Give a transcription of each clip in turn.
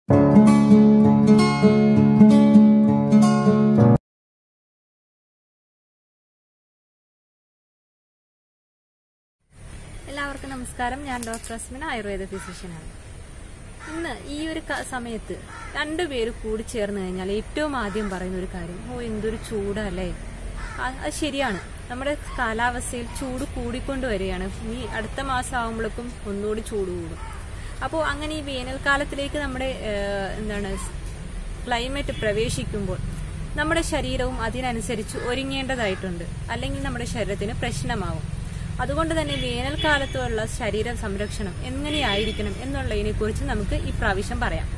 എല്ലാവർക്കും നമസ്കാരം. ഞാൻ ഡോക്ടർ അസ്മിന, ആയുർവേദ ഫിസിഷ്യനാണ്. ഇന്ന് ഈ ഒരു സമയത്ത് രണ്ടുപേര് കൂടി ചേർന്ന് കഴിഞ്ഞാൽ ഏറ്റവും ആദ്യം പറയുന്ന ഒരു കാര്യം, എന്തൊരു ചൂടല്ലേ. അത് ശരിയാണ്. നമ്മുടെ കാലാവസ്ഥയിൽ ചൂട് കൂടിക്കൊണ്ടുവരികയാണ്. ഈ അടുത്ത മാസം ആകുമ്പോഴേക്കും ഒന്നുകൂടി ചൂട് കൂടും. അപ്പോൾ അങ്ങനെ ഈ വേനൽക്കാലത്തിലേക്ക് നമ്മുടെ ക്ലൈമറ്റ് പ്രവേശിക്കുമ്പോൾ നമ്മുടെ ശരീരവും അതിനനുസരിച്ച് ഒരുങ്ങേണ്ടതായിട്ടുണ്ട്. അല്ലെങ്കിൽ നമ്മുടെ ശരീരത്തിന് പ്രശ്നമാവും. അതുകൊണ്ട് തന്നെ വേനൽക്കാലത്തുള്ള ശരീര സംരക്ഷണം എങ്ങനെയായിരിക്കണം എന്നുള്ളതിനെ കുറിച്ച് നമുക്ക് ഈ പ്രാവശ്യം പറയാം.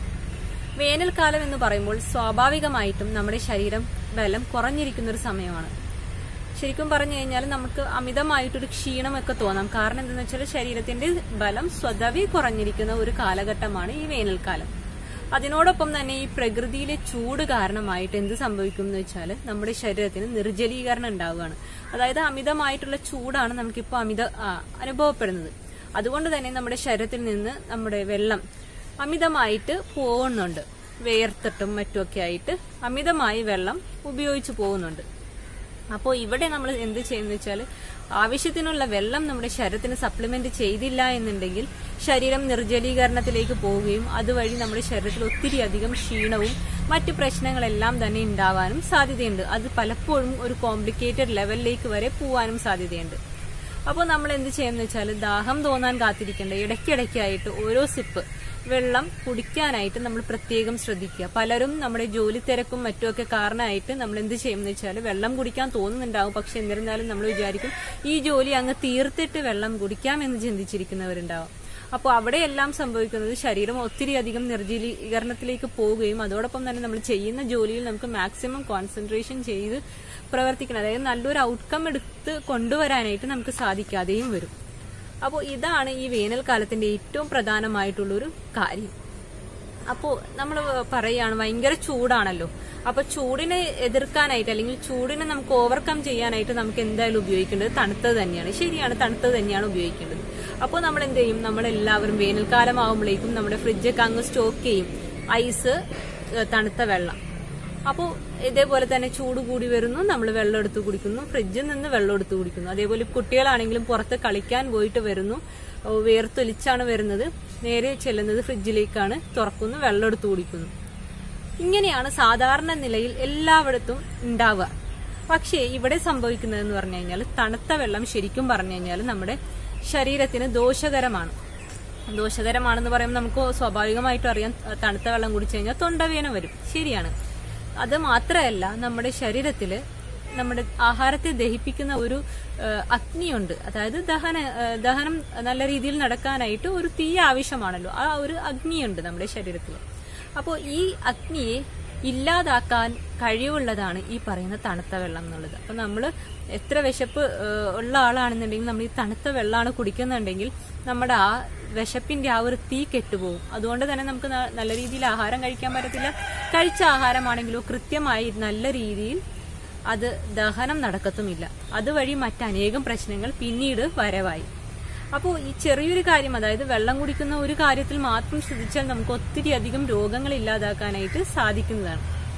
വേനൽക്കാലം എന്ന് പറയുമ്പോൾ സ്വാഭാവികമായിട്ടും നമ്മുടെ ശരീരം ബലം കുറഞ്ഞിരിക്കുന്ന ഒരു സമയമാണ്. ശരിക്കും പറഞ്ഞു കഴിഞ്ഞാൽ നമുക്ക് അമിതമായിട്ടൊരു ക്ഷീണമൊക്കെ തോന്നാം. കാരണം എന്താണെന്ന് വെച്ചാൽ ശരീരത്തിന്റെ ബലം സ്വതവേ കുറഞ്ഞിരിക്കുന്ന ഒരു കാലഘട്ടമാണ് ഈ വേനൽക്കാലം. അതിനോടൊപ്പം തന്നെ ഈ പ്രകൃതിയിലെ ചൂട് കാരണമായിട്ട് എന്ത് സംഭവിക്കും എന്ന് വെച്ചാൽ നമ്മുടെ ശരീരത്തിന് നിർജ്ജലീകരണം ഉണ്ടാവുകയാണ്. അതായത് അമിതമായിട്ടുള്ള ചൂടാണ് നമുക്കിപ്പോൾ അനുഭവപ്പെടുന്നത്. അതുകൊണ്ട് തന്നെ നമ്മുടെ ശരീരത്തിൽ നിന്ന് നമ്മുടെ വെള്ളം അമിതമായിട്ട് പോകുന്നുണ്ട്. വേർത്തിട്ടും മറ്റുമൊക്കെ ആയിട്ട് അമിതമായി വെള്ളം ഉപയോഗിച്ചു പോകുന്നുണ്ട്. അപ്പോൾ ഇവിടെ നമ്മൾ എന്ത് ചെയ്യുന്ന വെച്ചാൽ ആവശ്യത്തിനുള്ള വെള്ളം നമ്മുടെ ശരീരത്തിന് സപ്ലിമെന്റ് ചെയ്തില്ല എന്നുണ്ടെങ്കിൽ ശരീരം നിർജ്ജലീകരണത്തിലേക്ക് പോവുകയും അതുവഴി നമ്മുടെ ശരീരത്തിൽ ഒത്തിരി അധികം ക്ഷീണവും മറ്റു പ്രശ്നങ്ങളെല്ലാം തന്നെ ഉണ്ടാവാനും സാധ്യതയുണ്ട്. അത് പലപ്പോഴും ഒരു കോംപ്ലിക്കേറ്റഡ് ലെവലിലേക്ക് വരെ പോവാനും സാധ്യതയുണ്ട്. അപ്പോൾ നമ്മൾ എന്ത് ചെയ്യുന്ന വെച്ചാൽ ദാഹം തോന്നാൻ കാത്തിരിക്കേണ്ട, ഇടയ്ക്കിടയ്ക്കായിട്ട് ഓരോ സിപ്പ് വെള്ളം കുടിക്കാനായിട്ട് നമ്മൾ പ്രത്യേകം ശ്രദ്ധിക്കുക. പലരും നമ്മുടെ ജോലി തിരക്കും മറ്റുമൊക്കെ കാരണമായിട്ട് നമ്മൾ എന്ത് ചെയ്യുമെന്ന് വെച്ചാൽ വെള്ളം കുടിക്കാൻ തോന്നുന്നുണ്ടാവും. പക്ഷെ എന്നിരുന്നാലും നമ്മൾ വിചാരിക്കും ഈ ജോലി അങ്ങ് തീർത്തിട്ട് വെള്ളം കുടിക്കാമെന്ന് ചിന്തിച്ചിരിക്കുന്നവരുണ്ടാവും. അപ്പോൾ അവിടെയെല്ലാം സംഭവിക്കുന്നത് ശരീരം ഒത്തിരി അധികം നിർജ്ജലീകരണത്തിലേക്ക് പോവുകയും അതോടൊപ്പം തന്നെ നമ്മൾ ചെയ്യുന്ന ജോലിയിൽ നമുക്ക് മാക്സിമം കോൺസെൻട്രേഷൻ ചെയ്ത് പ്രവർത്തിക്കണം. അതായത് നല്ലൊരു ഔട്ട്കം എടുത്ത് കൊണ്ടുവരാനായിട്ട് നമുക്ക് സാധിക്കാതെയും വരും. അപ്പോൾ ഇതാണ് ഈ വേനൽക്കാലത്തിന്റെ ഏറ്റവും പ്രധാനമായിട്ടുള്ളൊരു കാര്യം. അപ്പോൾ നമ്മൾ പറയുകയാണ് ഭയങ്കര ചൂടാണല്ലോ. അപ്പൊ ചൂടിനെ എതിർക്കാനായിട്ട് അല്ലെങ്കിൽ ചൂടിനെ നമുക്ക് ഓവർകം ചെയ്യാനായിട്ട് നമുക്ക് എന്തായാലും ഉപയോഗിക്കേണ്ടത് തണുത്തത് തന്നെയാണ്. ശരിയാണ്, തണുത്തത് തന്നെയാണ് ഉപയോഗിക്കേണ്ടത്. അപ്പോൾ നമ്മൾ എന്ത് ചെയ്യും, നമ്മളെല്ലാവരും വേനൽക്കാലം ആകുമ്പോഴേക്കും നമ്മുടെ ഫ്രിഡ്ജൊക്കെ അങ്ങ് സ്റ്റോക്ക് ചെയ്യും, ഐസ്, തണുത്ത വെള്ളം. അപ്പോൾ ഇതേപോലെ തന്നെ ചൂട് കൂടി വരുന്നു, നമ്മൾ വെള്ളം എടുത്ത് കുടിക്കുന്നു, ഫ്രിഡ്ജിൽ നിന്ന് വെള്ളം എടുത്ത് കുടിക്കുന്നു. അതേപോലെ കുട്ടികളാണെങ്കിലും പുറത്ത് കളിക്കാൻ പോയിട്ട് വരുന്നു, വേർത്തൊലിച്ചാണ് വരുന്നത്, നേരെ ചെല്ലുന്നത് ഫ്രിഡ്ജിലേക്കാണ്, തുറക്കുന്നു, വെള്ളം എടുത്ത് കുടിക്കുന്നു. ഇങ്ങനെയാണ് സാധാരണ നിലയിൽ എല്ലായിടത്തും ഉണ്ടാവുക. പക്ഷേ ഇവിടെ സംഭവിക്കുന്നതെന്ന് പറഞ്ഞു കഴിഞ്ഞാൽ തണുത്ത വെള്ളം ശരിക്കും പറഞ്ഞു കഴിഞ്ഞാൽ നമ്മുടെ ശരീരത്തിന് ദോഷകരമാണെന്ന് പറയുമ്പോൾ നമുക്ക് സ്വാഭാവികമായിട്ടും അറിയാം, തണുത്ത വെള്ളം കുടിച്ചു കഴിഞ്ഞാൽ തൊണ്ടവേദന വരും. ശരിയാണ്. അത് മാത്രമല്ല, നമ്മുടെ ശരീരത്തില് നമ്മുടെ ആഹാരത്തെ ദഹിപ്പിക്കുന്ന ഒരു അഗ്നിയുണ്ട്. അതായത് ദഹനം നല്ല രീതിയിൽ നടക്കാനായിട്ട് ഒരു തീ ആവശ്യമാണല്ലോ. ആ ഒരു അഗ്നിയുണ്ട് നമ്മുടെ ശരീരത്തിൽ. അപ്പോൾ ഈ അഗ്നിയെ ഇല്ലാതാക്കാൻ കഴിവുള്ളതാണ് ഈ പറയുന്ന തണുത്ത വെള്ളം എന്നുള്ളത്. അപ്പൊ നമ്മൾ എത്ര വിശപ്പ് ഉള്ള ആളാണെന്നുണ്ടെങ്കിൽ നമ്മൾ ഈ തണുത്ത വെള്ളമാണ് കുടിക്കുന്നുണ്ടെങ്കിൽ നമ്മുടെ ആ വിശപ്പിന്റെ ആ ഒരു തീ കെട്ടുപോകും. അതുകൊണ്ട് തന്നെ നമുക്ക് നല്ല രീതിയിൽ ആഹാരം കഴിക്കാൻ പറ്റത്തില്ല. കഴിച്ച ആഹാരമാണെങ്കിലോ കൃത്യമായി നല്ല രീതിയിൽ അത് ദഹനം നടക്കത്തുമില്ല. അതുവഴി മറ്റനേകം പ്രശ്നങ്ങൾ പിന്നീട് വരവായി. അപ്പോൾ ഈ ചെറിയൊരു കാര്യം, അതായത് വെള്ളം കുടിക്കുന്ന ഒരു കാര്യത്തിൽ മാത്രം ശ്രദ്ധിച്ചാൽ നമുക്ക് ഒത്തിരി അധികം രോഗങ്ങൾ ഇല്ലാതാക്കാനായിട്ട് സാധിക്കുന്നതാണ്.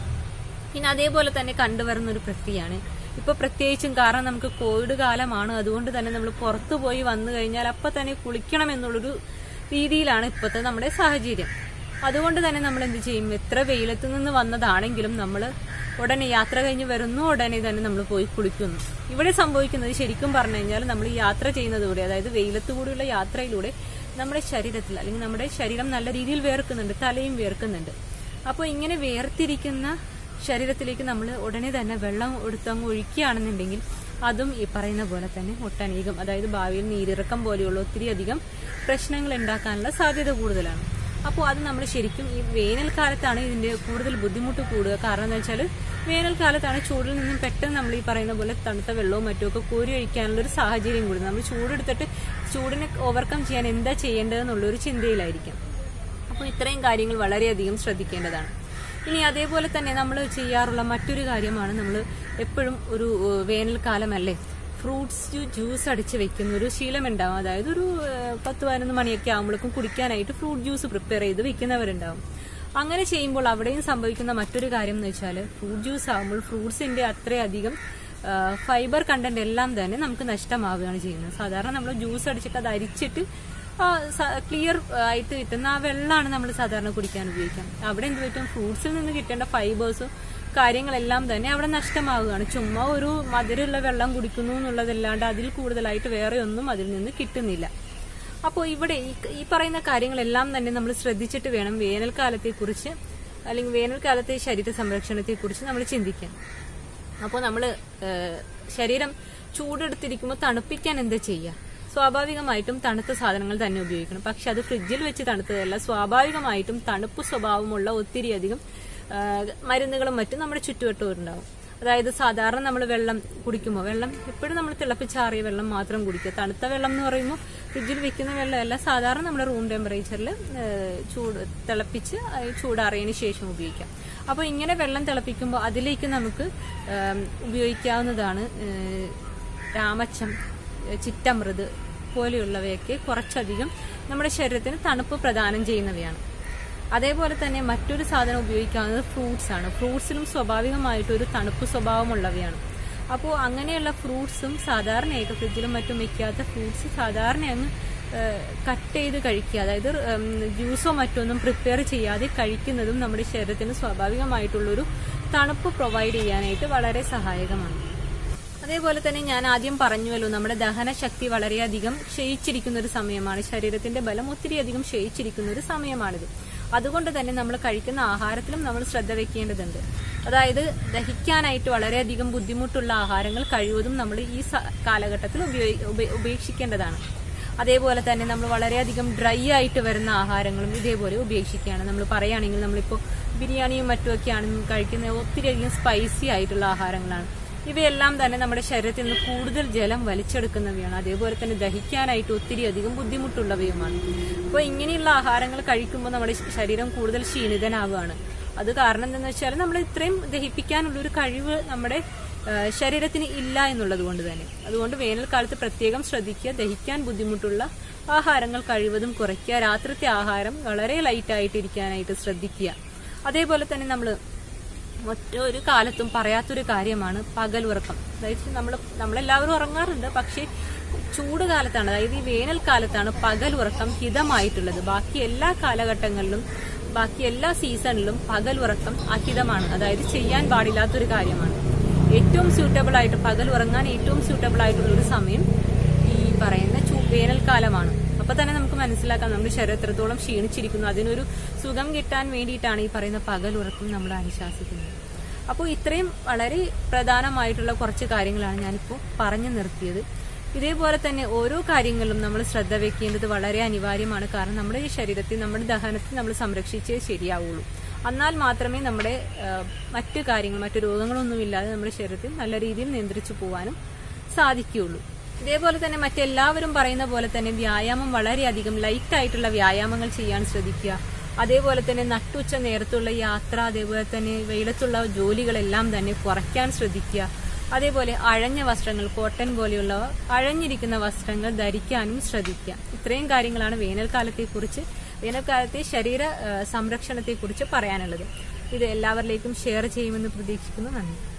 പിന്നെ അതേപോലെ തന്നെ കണ്ടുവരുന്ന ഒരു പ്രക്രിയയാണ് ഇപ്പൊ പ്രത്യേകിച്ചും, കാരണം നമുക്ക് കോവിഡ് കാലമാണ്. അതുകൊണ്ട് തന്നെ നമ്മൾ പുറത്തു പോയി വന്നു കഴിഞ്ഞാൽ അപ്പൊ തന്നെ കുളിക്കണം എന്നുള്ളൊരു രീതിയിലാണ് ഇപ്പോഴത്തെ നമ്മുടെ സാഹചര്യം. അതുകൊണ്ട് തന്നെ നമ്മൾ എന്ത് ചെയ്യും, എത്ര വെയിലത്ത് നിന്ന് വന്നതാണെങ്കിലും നമ്മൾ ഉടനെ യാത്ര കഴിഞ്ഞ് വരുന്നു, ഉടനെ തന്നെ നമ്മൾ പോയി കുളിക്കുന്നു. ഇവിടെ സംഭവിക്കുന്നത് ശരിക്കും പറഞ്ഞു കഴിഞ്ഞാൽ നമ്മൾ യാത്ര ചെയ്യുന്നതിലൂടെ, അതായത് വെയിലത്ത് കൂടിയുള്ള യാത്രയിലൂടെ നമ്മുടെ ശരീരത്തിൽ അല്ലെങ്കിൽ നമ്മുടെ ശരീരം നല്ല രീതിയിൽ വേർക്കുന്നുണ്ട്, തലയും വേർക്കുന്നുണ്ട്. അപ്പോൾ ഇങ്ങനെ വേർതിരിക്കുന്ന ശരീരത്തിലേക്ക് നമ്മൾ ഉടനെ തന്നെ വെള്ളം എടുത്തങ്ങ് ഒഴിക്കുകയാണെന്നുണ്ടെങ്കിൽ അതും ഈ പറയുന്ന പോലെ തന്നെ ഒട്ടനേകം, അതായത് ഭാവിയിൽ നീരിറക്കം പോലെയുള്ള ഒത്തിരി അധികം പ്രശ്നങ്ങൾ ഉണ്ടാക്കാനുള്ള സാധ്യത കൂടുതലാണ്. അപ്പോൾ അത് നമ്മൾ ശരിക്കും ഈ വേനൽക്കാലത്താണ് ഇതിന്റെ കൂടുതൽ ബുദ്ധിമുട്ട് കൂടുക. കാരണം എന്താ വെച്ചാൽ വേനൽക്കാലത്താണ് ചൂടിൽ നിന്നും പെട്ടെന്ന് നമ്മൾ ഈ പറയുന്ന പോലെ തണുത്ത വെള്ളവും മറ്റുമൊക്കെ കോരി ഒഴിക്കാനുള്ള ഒരു സാഹചര്യം കൂടുന്നത്. നമ്മൾ ചൂടെടുത്തിട്ട് ചൂടിനെ ഓവർകം ചെയ്യാൻ എന്താ ചെയ്യേണ്ടതെന്നുള്ളൊരു ചിന്തയിലായിരിക്കും. അപ്പോൾ ഇത്രയും കാര്യങ്ങൾ വളരെയധികം ശ്രദ്ധിക്കേണ്ടതാണ്. ഇനി അതേപോലെ തന്നെ നമ്മൾ ചെയ്യാറുള്ള മറ്റൊരു കാര്യമാണ്, നമ്മൾ എപ്പോഴും ഒരു വേനൽക്കാലമല്ലേ ഫ്രൂട്ട്സ് ജ്യൂസ് അടിച്ച് വെക്കുന്ന ഒരു ശീലമുണ്ടാവും. അതായത് ഒരു 10-11 മണിയൊക്കെ ആകുമ്പോഴേക്കും കുടിക്കാനായിട്ട് ഫ്രൂട്ട് ജ്യൂസ് പ്രിപ്പയർ ചെയ്ത് വെക്കുന്നവരുണ്ടാവും. അങ്ങനെ ചെയ്യുമ്പോൾ അവിടെയും സംഭവിക്കുന്ന മറ്റൊരു കാര്യം എന്ന് വെച്ചാൽ ഫ്രൂട്ട് ജ്യൂസ് ആകുമ്പോൾ ഫ്രൂട്ട്സിന്റെ അത്രയധികം ഫൈബർ കണ്ടന്റ് എല്ലാം തന്നെ നമുക്ക് നഷ്ടമാവുകയാണ് ചെയ്യുന്നത്. സാധാരണ നമ്മൾ ജ്യൂസ് അടിച്ചിട്ട് അത് അരിച്ചിട്ട് ക്ലിയർ ആയിട്ട് കിട്ടുന്ന ആ വെള്ളമാണ് നമ്മൾ സാധാരണ കുടിക്കാൻ ഉപയോഗിക്കാം. അവിടെ എന്ത് പറ്റും, ഫ്രൂട്ട്സിൽ നിന്ന് കിട്ടേണ്ട ഫൈബേഴ്സും കാര്യങ്ങളെല്ലാം തന്നെ അവിടെ നഷ്ടമാവുകയാണ്. ചുമ്മാ ഒരു മധുരമുള്ള വെള്ളം കുടിക്കുന്നു എന്നുള്ളതല്ലാണ്ട് അതിൽ കൂടുതലായിട്ട് വേറെ ഒന്നും അതിൽ നിന്ന് കിട്ടുന്നില്ല. അപ്പോൾ ഇവിടെ ഈ പറയുന്ന കാര്യങ്ങളെല്ലാം തന്നെ നമ്മൾ ശ്രദ്ധിച്ചിട്ട് വേണം വേനൽക്കാലത്തെക്കുറിച്ച് അല്ലെങ്കിൽ വേനൽക്കാലത്തെ ശരീര സംരക്ഷണത്തെക്കുറിച്ച് നമ്മൾ ചിന്തിക്കാൻ. അപ്പോൾ നമ്മൾ ശരീരം ചൂടെടുത്തിരിക്കുമ്പോൾ തണുപ്പിക്കാൻ എന്താ ചെയ്യുക? സ്വാഭാവികമായിട്ടും തണുത്ത സാധനങ്ങൾ തന്നെ ഉപയോഗിക്കണം. പക്ഷെ അത് ഫ്രിഡ്ജിൽ വെച്ച് തണുത്തതല്ല, സ്വാഭാവികമായിട്ടും തണുപ്പ് സ്വഭാവമുള്ള ഒത്തിരിയധികം മരുന്നുകളും മറ്റും നമ്മുടെ ചുറ്റുവട്ടവും ഉണ്ടാവും. അതായത് സാധാരണ നമ്മൾ വെള്ളം കുടിക്കുമ്പോൾ വെള്ളം എപ്പോഴും നമ്മൾ തിളപ്പിച്ചാറിയ വെള്ളം മാത്രം കുടിക്കുക. തണുത്ത വെള്ളം എന്ന് പറയുമ്പോൾ ഫ്രിഡ്ജിൽ വെക്കുന്ന വെള്ളമല്ല, സാധാരണ നമ്മുടെ റൂം ടെമ്പറേച്ചറിൽ തിളപ്പിച്ച് ചൂടാറിയതിന് ശേഷം ഉപയോഗിക്കാം. അപ്പോൾ ഇങ്ങനെ വെള്ളം തിളപ്പിക്കുമ്പോൾ അതിലേക്ക് നമുക്ക് ഉപയോഗിക്കാവുന്നതാണ് രാമച്ചം, ചിറ്റമൃത് പോലെയുള്ളവയൊക്കെ കുറച്ചധികം നമ്മുടെ ശരീരത്തിന് തണുപ്പ് പ്രദാനം ചെയ്യുന്നവയാണ്. അതേപോലെ തന്നെ മറ്റൊരു സാധനം ഉപയോഗിക്കാവുന്നത് ഫ്രൂട്ട്സ് ആണ്. ഫ്രൂട്ട്സിലും സ്വാഭാവികമായിട്ടൊരു തണുപ്പ് സ്വഭാവമുള്ളവയാണ്. അപ്പോൾ അങ്ങനെയുള്ള ഫ്രൂട്ട്സും സാധാരണയായിട്ട് ഫ്രിഡ്ജിലും മറ്റും വെക്കാത്ത ഫ്രൂട്ട്സ് സാധാരണ അങ്ങ് കട്ട് ചെയ്ത് കഴിക്കുക, അതായത് ജ്യൂസോ മറ്റൊന്നും പ്രിപ്പയർ ചെയ്യാതെ കഴിക്കുന്നതും നമ്മുടെ ശരീരത്തിന് സ്വാഭാവികമായിട്ടുള്ളൊരു തണുപ്പ് പ്രൊവൈഡ് ചെയ്യാനായിട്ട് വളരെ സഹായകമാണ്. അതേപോലെ തന്നെ ഞാൻ ആദ്യം പറഞ്ഞുവല്ലോ, നമ്മുടെ ദഹനശക്തി വളരെയധികം ക്ഷയിച്ചിരിക്കുന്ന ഒരു സമയമാണ്. ശരീരത്തിന്റെ ബലം ഒത്തിരിയധികം ക്ഷയിച്ചിരിക്കുന്ന ഒരു സമയമാണിത്. അതുകൊണ്ട് തന്നെ നമ്മൾ കഴിക്കുന്ന ആഹാരത്തിലും നമ്മൾ ശ്രദ്ധ വെക്കേണ്ടതുണ്ട്. അതായത് ദഹിക്കാനായിട്ട് വളരെയധികം ബുദ്ധിമുട്ടുള്ള ആഹാരങ്ങൾ കഴിവതും നമ്മൾ ഈ കാലഘട്ടത്തിൽ ഉപേക്ഷിക്കേണ്ടതാണ്. അതേപോലെ തന്നെ നമ്മൾ വളരെയധികം ഡ്രൈ ആയിട്ട് വരുന്ന ആഹാരങ്ങളും ഇതേപോലെ ഉപേക്ഷിക്കുകയാണ്. നമ്മൾ പറയുകയാണെങ്കിൽ നമ്മളിപ്പോൾ ബിരിയാണിയും മറ്റുമൊക്കെയാണ് കഴിക്കുന്നത്, ഒത്തിരിയധികം സ്പൈസി ആയിട്ടുള്ള ആഹാരങ്ങളാണ്. ഇവയെല്ലാം തന്നെ നമ്മുടെ ശരീരത്തിൽ നിന്ന് കൂടുതൽ ജലം വലിച്ചെടുക്കുന്നവയാണ്. അതേപോലെ തന്നെ ദഹിക്കാനായിട്ട് ഒത്തിരിയധികം ബുദ്ധിമുട്ടുള്ളവയുമാണ്. അപ്പോൾ ഇങ്ങനെയുള്ള ആഹാരങ്ങൾ കഴിക്കുമ്പോൾ നമ്മുടെ ശരീരം കൂടുതൽ ക്ഷീണിതനാവുകയാണ്. അത് കാരണം എന്താണെന്ന് വെച്ചാൽ നമ്മൾ ഇത്രയും ദഹിപ്പിക്കാനുള്ളൊരു കഴിവ് നമ്മുടെ ശരീരത്തിന് ഇല്ല എന്നുള്ളത് കൊണ്ട് തന്നെ. അതുകൊണ്ട് വേനൽക്കാലത്ത് പ്രത്യേകം ശ്രദ്ധിക്കുക, ദഹിക്കാൻ ബുദ്ധിമുട്ടുള്ള ആഹാരങ്ങൾ കഴിവതും കുറയ്ക്കുക. രാത്രിത്തെ ആഹാരം വളരെ ലൈറ്റായിട്ടിരിക്കാനായിട്ട് ശ്രദ്ധിക്കുക. അതേപോലെ തന്നെ മറ്റൊരു കാലത്തും പറയാത്തൊരു കാര്യമാണ് പകലുറക്കം. അതായത് നമ്മളെല്ലാവരും ഉറങ്ങാറുണ്ട്, പക്ഷേ ചൂട് കാലത്താണ്, അതായത് ഈ വേനൽക്കാലത്താണ് പകലുറക്കം ഹിതമായിട്ടുള്ളത്. ബാക്കി എല്ലാ കാലഘട്ടങ്ങളിലും ബാക്കി എല്ലാ സീസണിലും പകലുറക്കം അഹിതമാണ്, അതായത് ചെയ്യാൻ പാടില്ലാത്തൊരു കാര്യമാണ്. ഏറ്റവും സ്യൂട്ടബിൾ ആയിട്ട് പകൽ ഉറങ്ങാൻ ഏറ്റവും സ്യൂട്ടബിൾ ആയിട്ടുള്ള ഒരു സമയം ഈ പറയുന്ന വേനൽക്കാലമാണ്. അപ്പൊ തന്നെ നമുക്ക് മനസ്സിലാക്കാം നമ്മുടെ ശരീരം എത്രത്തോളം ക്ഷീണിച്ചിരിക്കുന്നു. അതിനൊരു സുഖം കിട്ടാൻ വേണ്ടിയിട്ടാണ് ഈ പറയുന്ന പകലുറക്കം നമ്മൾ അനുശാസിക്കുന്നത്. അപ്പോൾ ഇത്രയും വളരെ പ്രധാനമായിട്ടുള്ള കുറച്ച് കാര്യങ്ങളാണ് ഞാനിപ്പോൾ പറഞ്ഞു നിർത്തിയത്. ഇതേപോലെ തന്നെ ഓരോ കാര്യങ്ങളിലും നമ്മൾ ശ്രദ്ധ വെക്കേണ്ടത് വളരെ അനിവാര്യമാണ്. കാരണം നമ്മുടെ ഈ ശരീരത്തിൽ നമ്മുടെ ദഹനത്തെ നമ്മൾ സംരക്ഷിച്ചേ ശരിയാവുള്ളൂ. എന്നാൽ മാത്രമേ നമ്മുടെ മറ്റു രോഗങ്ങളൊന്നുമില്ലാതെ നമ്മുടെ ശരീരത്തിൽ നല്ല രീതിയിൽ നിയന്ത്രിച്ചു പോകാനും സാധിക്കുകയുള്ളൂ. ഇതേപോലെ തന്നെ മറ്റെല്ലാവരും പറയുന്ന പോലെ തന്നെ വ്യായാമം വളരെയധികം ലൈറ്റ് ആയിട്ടുള്ള വ്യായാമങ്ങൾ ചെയ്യാൻ ശ്രദ്ധിക്കുക. അതേപോലെ തന്നെ നട്ടുച്ച നേരത്തുള്ള യാത്ര, അതേപോലെ തന്നെ വെയിലത്തുള്ള ജോലികളെല്ലാം തന്നെ കുറയ്ക്കാൻ ശ്രദ്ധിക്കുക. അതേപോലെ അഴഞ്ഞ വസ്ത്രങ്ങൾ, കോട്ടൺ പോലെയുള്ളവ അഴഞ്ഞിരിക്കുന്ന വസ്ത്രങ്ങൾ ധരിക്കാനും ശ്രദ്ധിക്കുക. ഇത്രയും കാര്യങ്ങളാണ് വേനൽക്കാലത്തെ ശരീര സംരക്ഷണത്തെക്കുറിച്ച് പറയാനുള്ളത്. ഇത് എല്ലാവരിലേക്കും ഷെയർ ചെയ്യുമെന്ന് പ്രതീക്ഷിക്കുന്നു. നന്ദി.